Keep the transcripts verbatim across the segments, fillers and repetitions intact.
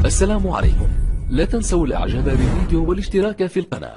السلام عليكم. لا تنسوا الاعجاب بالفيديو والاشتراك في القناة.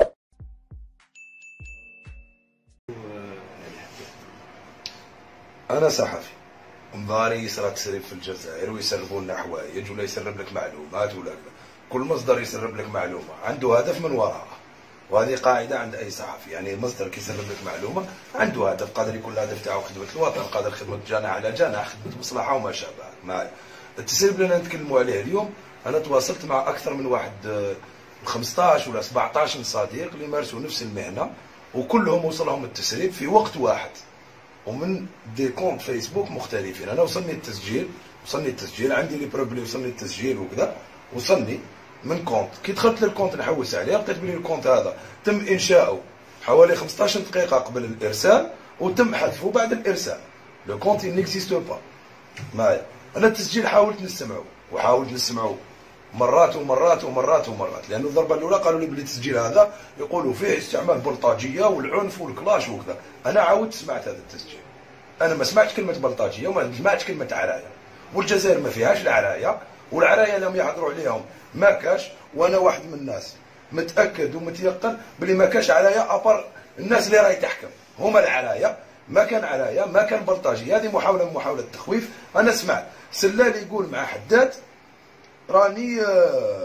أنا صحفي مضاري يصرى تسريب في الجزائر ويسربوا لنا حوايج ولا يسرب لك معلومات ولا كذا. كل مصدر يسرب لك معلومة عنده هدف من وراها، وهذه قاعدة عند أي صحفي. يعني مصدر كيسرب لك معلومة عنده هدف، قادر يكون الهدف تاعو خدمة الوطن، قادر خدمة جناح على جناح، خدمة مصلحة وما شابه. معايا التسريب اللي أنا نتكلموا عليه اليوم، أنا تواصلت مع أكثر من واحد خمسطاش ولا سبعطاش صديق اللي مارسوا نفس المهنة، وكلهم وصلهم التسريب في وقت واحد ومن دي كونت فيسبوك مختلفين. انا وصلني التسجيل وصلني التسجيل عندي لي بروب اللي وصلني التسجيل وكذا، وصلني من كونت. كي دخلت للكونت نحوس عليه لقيت بلي الكونت هذا تم انشاؤه حوالي خمسطاش دقيقه قبل الارسال وتم حذفه بعد الارسال. لو كونت نيكزيستو با. معايا انا التسجيل حاولت نسمعه وحاولت نسمعه مرات ومرات ومرات ومرات، لانه الضربه الاولى قالوا لي بلي التسجيل هذا يقولوا فيه استعمال بلطجيه والعنف والكلاش وكذا. انا عاودت سمعت هذا التسجيل، انا ما سمعتش كلمه بلطجيه وما سمعتش كلمه عرايه، والجزائر ما فيهاش العرايه، والعرايه لم يحضروا عليهم ما كاش. وانا واحد من الناس متاكد ومتيقن بلي ما كاش عرايه ابر الناس اللي راهي تحكم، هما العرايه. ما كان عرايه، ما كان بلطجيه. هذه محاوله من محاولات التخويف. انا سمعت سلال يقول مع حداد راني آه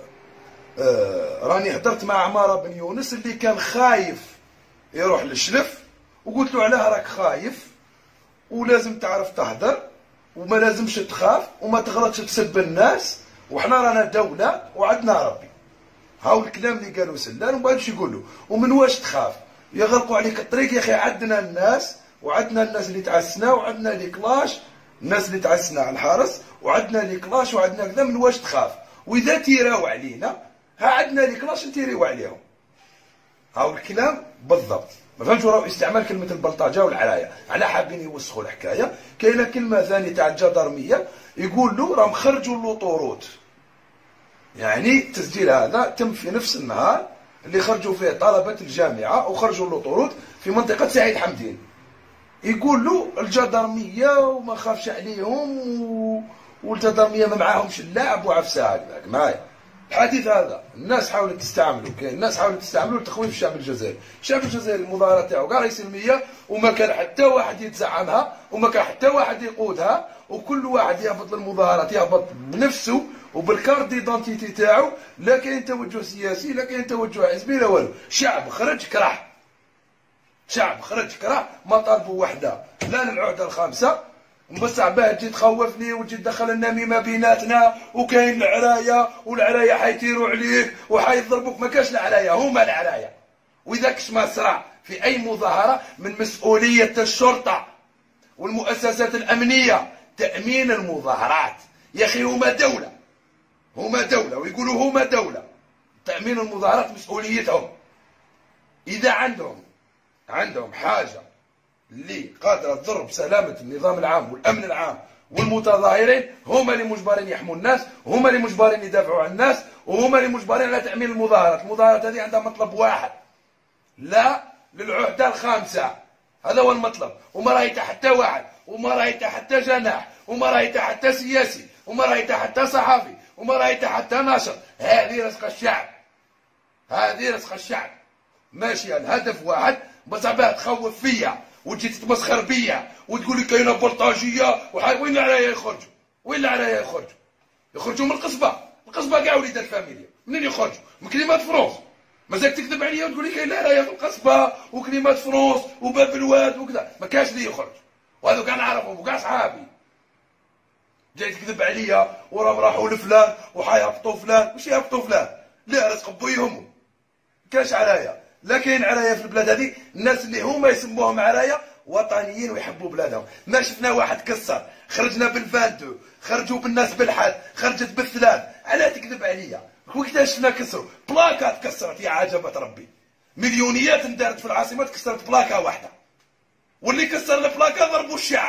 آه راني هدرت مع عمارة بن يونس اللي كان خايف يروح للشلف، وقلت له علاه راك خايف ولازم تعرف تهدر وما لازمش تخاف وما تغلطش تسب الناس، وحنا رانا دولة وعندنا ربي. هاو الكلام اللي قالوا سلان. ومن بعد شو يقول له ومن واش تخاف؟ يغلقوا عليك الطريق يا اخي. عندنا الناس وعندنا الناس اللي تعسنا وعندنا لي كلاش، الناس اللي تعسنا على الحرس وعندنا لي كلاش وعندنا كذا. من واش تخاف؟ واذا تيراو علينا ها عندنا لي كلاش نتيريو عليهم. هاو الكلام بالضبط. ما فهمتش راهو استعمال كلمه البلطجه والعرايه على حابين يوسخوا الحكايه. كاينه كلمه ثانيه تاع الجدرميه يقول له راهم خرجوا اللوطوروت. يعني التسجيل هذا تم في نفس النهار اللي خرجوا فيه طلبه الجامعه وخرجوا اللوطوروت في منطقه سعيد حمدين. يقول له الجدرميه وما خافش عليهم و... والجدرميه ما معاهمش اللعب وعفسه هكذاك. معايا الحديث هذا الناس حاولت تستعمله، كاين الناس حاولت تستعمله لتخويف الشعب الجزائري. الشعب الجزائري المظاهرات تاعو كاع راهي سلميه، وما كان حتى واحد يتزعمها وما كان حتى واحد يقودها، وكل واحد يهبط للمظاهرات يهبط بنفسه وبالكارت ديدونتيتي تاعو. لا كاين توجه سياسي لا كاين توجه حزبي لا والو. شعب خرج كره، شعب خرج كره، ما طالبوا وحده لا للعهده الخامسه. بصح باه تجي تخوفني وتجي تدخل النميمه بيناتنا وكاين العرايه والعرايه حيطيروا عليك وحيضربوك. ما كاش العرايه، هما العرايه. واذا كش ما صرا في اي مظاهره من مسؤوليه الشرطه والمؤسسات الامنيه تامين المظاهرات. يا اخي هما دوله، هما دوله ويقولوا هما دوله. تامين المظاهرات مسؤوليتهم. اذا عندهم عندهم حاجه اللي قادره تضر بسلامه النظام العام والامن العام والمتظاهرين، هما اللي مجبرين يحموا الناس، هما اللي مجبرين يدافعوا عن الناس، وهما اللي مجبرين على تامين المظاهرات. المظاهرات هذه عندها مطلب واحد، لا للعهده الخامسه. هذا هو المطلب. وما راهي حتى واحد، وما راهي حتى جناح، وما راهي حتى سياسي، وما راهي حتى صحفي، وما راهي حتى ناشر. هذه رزق الشعب، هذه رزق الشعب. ماشي الهدف واحد، بصح باه تخوف فيا وتجي تتمسخر بيا وتقول لي كاينه بلطاجيه وحاجه. وين العرايه يخرجوا؟ وين العرايه يخرجوا؟ يخرجوا من القصبه، القصبه كاع وليدات فاميليا. منين يخرجوا؟ من كلمات فرونس. مازال تكذب عليا وتقول لي كاين العرايه في القصبه وكلمات فرونس وباب الواد وكذا. ما كاش اللي يخرج، وهذو كاع نعرفهم وكاع صحابي. جاي تكذب عليا وراهم راحوا لفلان وحيهبطوا فلان. واش يهبطوا فلان؟ لا رزق بويهم. كاش عرايه، لا كاين عرايه في البلاد هذه. الناس اللي هما يسموهم عرايه وطنيين ويحبوا بلادهم. ما شفنا واحد كسر. خرجنا بالفانتو، خرجوا بالناس بالحد، خرجت بالثلاث. علاه تكذب عليا؟ وقتاش شفنا كسروا بلاكات؟ كسرت يا عجبة ربي. مليونيات اندارت في العاصمه كسرت بلاكه واحده، واللي كسر البلاكه ضربوا الشعب.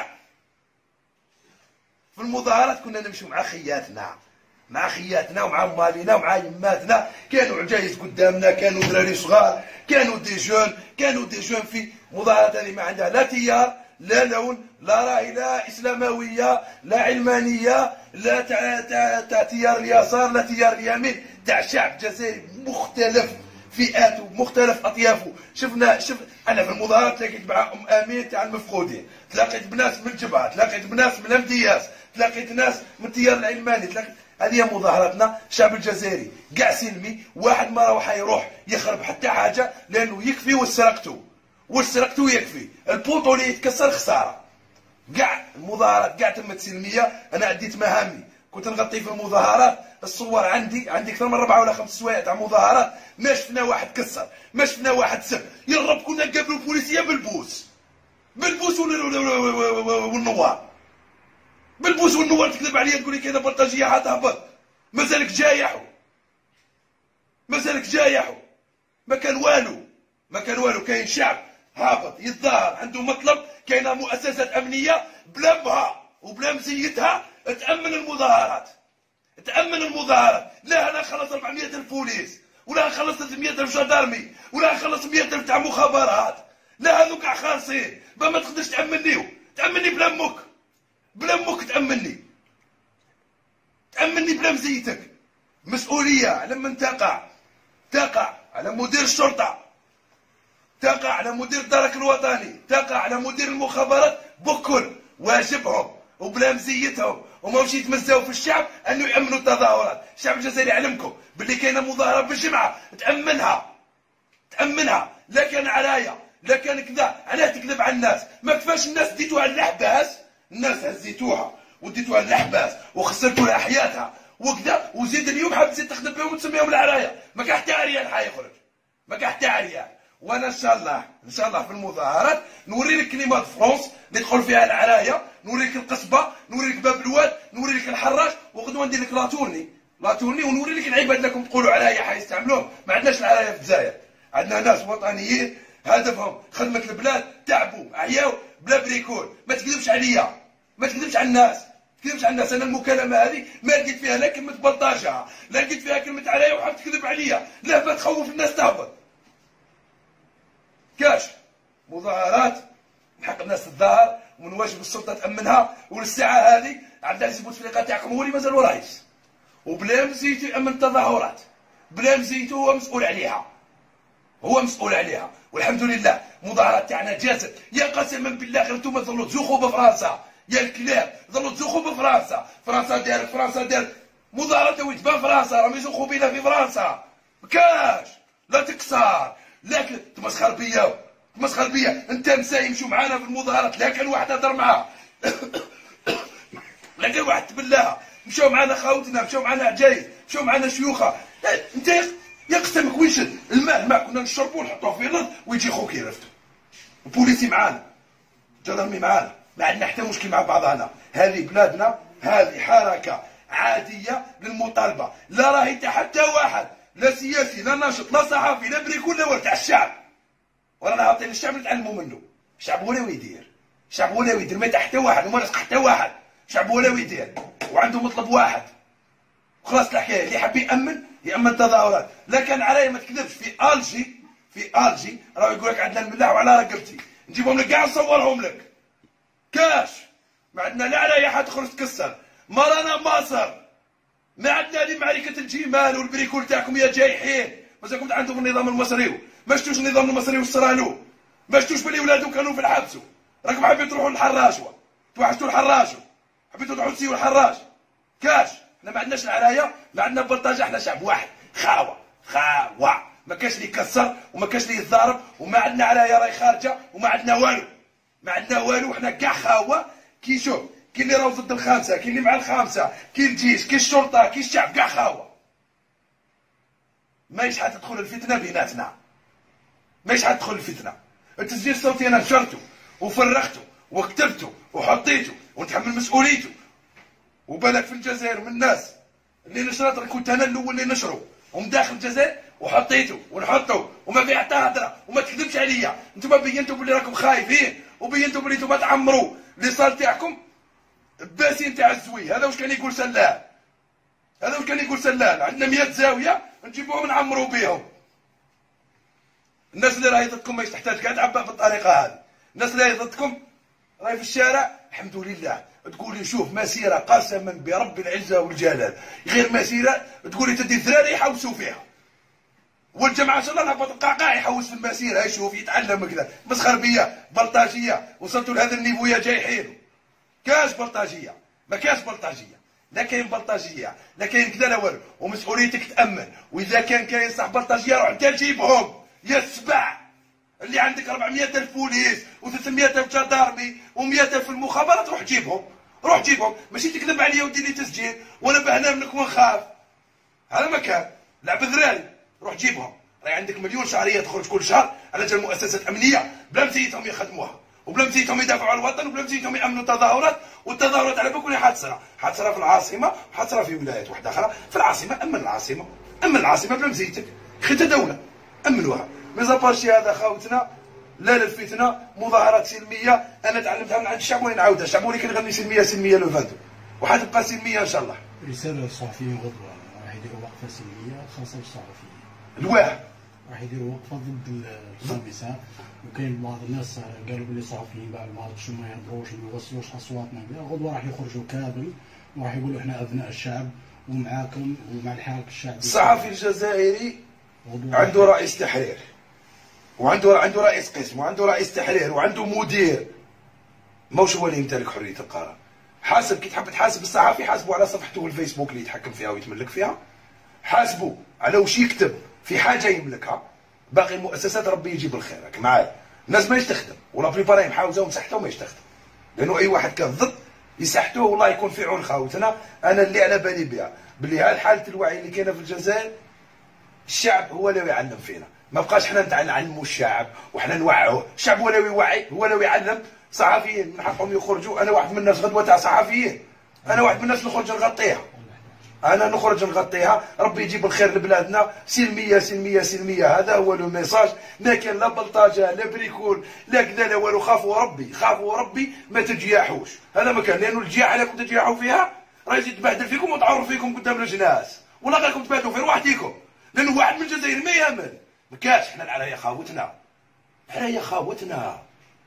في المظاهرات كنا نمشوا مع خياتنا، مع خياتنا ومع مالينا ومع يماتنا. كانوا عجايز قدامنا، كانوا دراري صغار، كانوا دي جون، كانوا دي جون في مظاهرات هذه ما عندها لا تيار لا لون، لا راهي لا اسلامويه، لا علمانيه، لا تاع تاع تاع تيار اليسار، لا تيار اليمين، تاع شعب جزائري مختلف فئاته مختلف اطيافه. شفنا شف انا في المظاهرات تلاقيت مع ام امين تاع المفقودين، تلاقيت بناس من الجبهه، تلاقيت بناس من الامدياس، تلاقيت ناس من التيار العلماني، تلاقيت. هذه مظاهراتنا. الشعب الجزائري كاع سلمي، واحد ما راح يروح يخرب حتى حاجه، لانه يكفي واش سرقته، واش سرقته يكفي. البوطو اللي يتكسر خساره. كاع المظاهرات كاع تمت سلميه. انا عديت مهامي، كنت نغطي في المظاهرات. الصور عندي عندي اكثر من ربعه ولا خمس سوايع تاع مظاهرات، ما شفنا واحد كسر، ما شفنا واحد سب. يا رب كنا نقابلوا البوليسيه بالبوس، بالبوس والنوار، بالبوس والنوار. تكذب عليا تقول لي كاينه بلطجيه حتهبط، مازالك جايحوا، مازالك جايحوا. ما كان والو، ما كان والو. كاين شعب هابط يتظاهر عنده مطلب، كاينه مؤسسات امنيه بلا بها وبلا مزيتها تامن المظاهرات، تامن المظاهرات. لا انا نخلص أربعمية ألف بوليس، ولا نخلص ثلاثمية ألف جدارمي، ولا نخلص مية ألف تاع مخابرات. لا هذوك كاع خالصين. ما تقدرش تامنيو، تامني بلا امك، بلا امك تامني، تامني بلا مزيتك. مسؤوليه لما تقع، تقع على مدير الشرطه، تقع على مدير الدرك الوطني، تقع على مدير المخابرات. بكل واجبهم وبلا مزيتهم، وما مشي يتمزاو في الشعب انه يامنوا التظاهرات. الشعب الجزائري يعلمكم باللي كاينه مظاهره بالجمعه تامنها، تامنها. لا كان عرايا، لا كان كذا. علاه تكذب على الناس؟ ما كفاش الناس ديتوها للحباس، الناس هزيتوها وديتوها للحباس وخسرتوا لها حياتها وكذا، وزيد اليوم حاب تزيد تخدم بهم وتسميهم العرايا. ما كان حتى عريان حيخرج، ما كان حتى عريان. وانا ان شاء الله ان شاء الله في المظاهرات نوري لك كلمات فرنسا اللي تدخل فيها العرايا، نوري لك القصبه، نوري لك باب الواد، نوري لك الحراش، وغدوه ندير لك لاتورني، لاتورني، ونوري لك العباد اللي راكم تقولوا عرايا حيستعملوهم. ما عندناش العرايا في الجزائر، عندنا ناس وطنيين هدفهم خدمه البلاد، تعبوا عياو بلا بريكول. ما تكذبش عليا، ما تكذبش على الناس، ما تكذبش على الناس. انا المكالمه هذه ما لقيت فيها لا كلمه بلطاجه، لا لقيت فيها كلمه عرايا وحاب تكذب عليا. لا ما تخوف الناس تهبط. كاش مظاهرات من حق الناس تتظاهر، ومن واجب السلطه تامنها. وللساعه هذه عبد العزيز بوتفليقه تاعكم هو اللي مازال رئيس، وبلا مزيتو يامن التظاهرات، بلا مزيتو هو مسؤول عليها، هو مسؤول عليها. والحمد لله مظاهرات تاعنا جازت. يا قسما بالله غير نتوما تظلوا تزوخوا بفرنسا، يا الكلاب ظلوا تزوخوا بفرنسا. فرنسا دارت، فرنسا دارت مظاهرات وين تبان فرنسا، راهم يزوخوا بينا في فرنسا. مكاش لا تكسر، لكن تمسخر بيا، تمسخر بيا. انت مساي يمشوا معانا في المظاهرات، لا كان واحد هضر معاه لا كان واحد تبلاها. مشاو معانا خاوتنا، مشاو معانا عجايز، مشاو معانا شيوخه. انت يقسمك وين شد الماء، الماء كنا نشربوه نحطوه في الارض ويجي خوك يرفدو. البوليسي معانا، الجدرمي معانا، ما عندنا حتى مشكل مع بعضنا. هذه بلادنا، هذه حركه عاديه للمطالبه. لا راهي تاع حتى واحد، لا سياسي لا ناشط لا صحفي لا بريكول لا والو، تاع الشعب. ورانا عاطين الشعب نتعلموا منه. الشعب ولا يدير، الشعب ولا يدير، ما يتاع حتى واحد وما نسق حتى واحد. الشعب ولا يدير وعنده مطلب واحد وخلاص. الحكايه اللي حاب يامن يامن التظاهرات. لا كان علي ما تكذبش. في الجي، في الجي راه يقول لك عندنا الملاح وعلى رقبتي، نجيبهم لك كاع نصورهم لك. كاش ما عندنا لا عليا حد تخرج تكسر. ما رانا مصر، ما عندنا هذه معركه الجمال والبريكول تاعكم يا جايحين. مازالكم عندكم النظام المصري. ما شفتوش النظام المصري واش صرالو؟ ما شفتوش بلي ولادو كانوا في الحبس. راكم حابين تروحوا للحراشوه، توحشتوا الحراشو، حبيتوا تروحوا تسيوا الحراش. كاش احنا ما عندناش العرايه، ما عندنا بلطجه. احنا شعب واحد، خاوه خاوه. ما كاش اللي يكسر وما كاش اللي يتضارب، وما عندنا عرايه راهي خارجه، وما عندنا والو، ما عندنا والو. احنا كاع خاوه. كي شوف، كاين اللي راهو ضد الخامسه، كاين اللي مع الخامسه، كاين الجيش، كاين الشرطه، كاين الشعب، كاع خاوه. ماهيش حتدخل الفتنه بيناتنا، ماهيش حتدخل الفتنه. التسجيل الصوتي انا نشرته وفرغته وكتبته وحطيته ونتحمل مسؤوليته. وبالك في الجزائر من الناس اللي نشرت، كنت انا الاول اللي نشره ومن داخل الجزائر وحطيته ونحطه وما في حتى هضره. وما تكذبش عليا، انتم بينتوا بلي راكم خايفين، وبينتوا بلي انتم تعمروا لي صال تاعكم باسين تاع الزوي. هذا واش كان يقول سلال، هذا واش كان يقول سلال. عندنا مية زاويه نجيبوهم نعمروا بهم. الناس اللي راهي ضدكم ماهيش تحتاج كاع تعبى بالطريقه هذه. الناس اللي راهي ضدكم راهي في الشارع الحمد لله تقول لي شوف مسيره قسما برب العزه والجلال غير مسيره تقول لي تدي الذراري يحوسوا فيها، والجماعه ان شاء الله نهبط القعقاع يحوس في المسيره يشوف يتعلم كذا. مسخر بيا بلطاجيه وصلتوا لهذا النيفو يا جايحين. كاش بلطاجيه ما كاش بلطاجيه، لا كاين بلطاجيه لا كاين كذا لا والو، ومسؤوليتك تامن. واذا كان كاين صاح بلطاجيه روح انت جيبهم يا السبع اللي عندك أربعمية ألف بوليس و300 ألف جندرمي و100 ألف المخابرات، روح جيبهم روح جيبهم. ماشي تكذب عليا ودير لي تسجيل وانا بهنا منك ونخاف. هذا ما كان لعب ذراري، روح جيبهم. راهي عندك مليون شهريه تخرج كل شهر على جال مؤسسات امنيه بلا مسيتهم يخدموها وبلا مسيتهم يدافعوا على الوطن وبلا مسيتهم يامنوا تظاهرات. والتظاهرات على بالكم حتصرى حتصرى في العاصمه وحتصرى في ولايات واحده اخرى. في العاصمه امن العاصمه امن العاصمه بلا مسيتك خيت دوله امنوها. ميزابارشي هذا خاوتنا لا للفتنه مظاهرات سلميه انا تعلمتها من عند الشعب ولي نعاودها. الشعب ولي كنغني سلميه سلميه لو فانتو وحتبقى سلميه ان شاء الله. رساله للصحفيين غدوه راح يديروا وقفه سلميه خاصه بالصحفيين. الواحد راح يديروا وقفه ضد الخامسه، وكاين بعض الناس قالوا بلي الصحفيين بعد الماتش ما يهضروش ما يوصلوش اصواتنا. غدوه راح يخرجوا كامل وراح يقولوا احنا ابناء الشعب ومعاكم ومع الحراك الشعبي. الصحفي الجزائري عنده رئيس تحرير وعنده عنده رئيس قسم وعنده رئيس تحرير وعنده مدير. موش هو اللي يمتلك حريه القرار. حاسب كي تحب تحاسب الصحفي حاسبه على صفحته الفيسبوك اللي يتحكم فيها ويتملك فيها، حاسبه على واش يكتب في حاجه يملكها. باقي المؤسسات ربي يجيب الخير راك معايا. الناس ما يستخدم ولا بريباري محاوزه ومسحته وما يستخدم، لانه اي واحد كان ضد يسحتوه والله يكون في عون خاوتنا. انا اللي على بالي بها باللي هاد حاله الوعي اللي كاينه في الجزائر الشعب هو اللي يعلم فينا. ما بقاش حنا نعلموا الشعب وحنا نوعوه. الشعب هو اللي يوعي هو اللي يعلم. صحفيين من حقهم يخرجوا. انا واحد من الناس غدوه تاع صحفيين، انا واحد من الناس نخرج نغطيها. انا نخرج نغطيها. ربي يجيب الخير لبلادنا. سلميه سلميه سلميه هذا هو لو ميساج. ما كان لا بلطاجه لا بريكول لا كذا لا والو. خافوا ربي خافوا ربي ما تجياحوش. هذا ما كان، لانه الجياح عليكم تجياحوا فيها راه يزيد تبهدل فيكم وتعور فيكم قدام الناس ولا غيركم تبهدلوا في رواحتكم. لانه واحد من الجزائر ما يامن. ما كاش حنا على يا خاوتنا على يا خاوتنا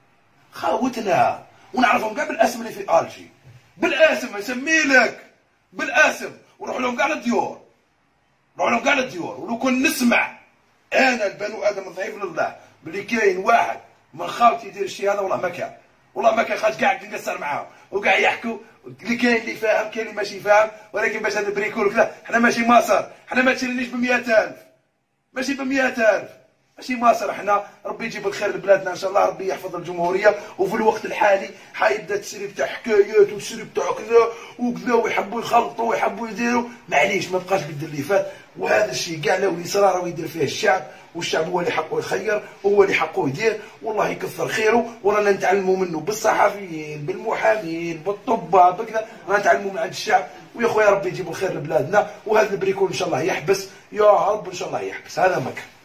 خاوتنا ونعرفهم كاع بالاسم اللي في الجي بالاسم نسمي لك بالاسم ونروح لهم كاع للديور نروح لهم كاع للديور. ولو كون نسمع انا البنو ادم الضعيف لله بلي كاين واحد من خاوتي يدير الشيء هذا والله ما كان والله ما كان. خاطر كاع نقصر معاهم وكاع يحكوا اللي كاين اللي فاهم كاين اللي ماشي فاهم. ولكن باش هذا بريكول وكذا حنا ماشي مصر. حنا ما تشرينيش ب مئة ألف ماشي ب مئة ألف ماشي مصر. حنا ربي يجيب الخير لبلادنا ان شاء الله. ربي يحفظ الجمهوريه. وفي الوقت الحالي حيبدا التسريب تاع حكايات والتسريب تاع كذا وكذا ويحبوا يخلطوا ويحبوا يديروا. معليش ما بقاش قد اللي فات. وهذا الشيء كاع لو يصرى راه يدير فيه الشعب، والشعب هو اللي حقه يخير وهو اللي حقه يدير. والله يكثر خيره. ورانا نتعلموا منه بالصحفيين بالمحامين بالطباء بكذا. رانا نتعلموا من عند الشعب. ويا خويا ربي يجيب الخير لبلادنا. وهذا البريكول ان شاء الله يحبس يا رب ان شاء الله يحبس. هذا ما كان.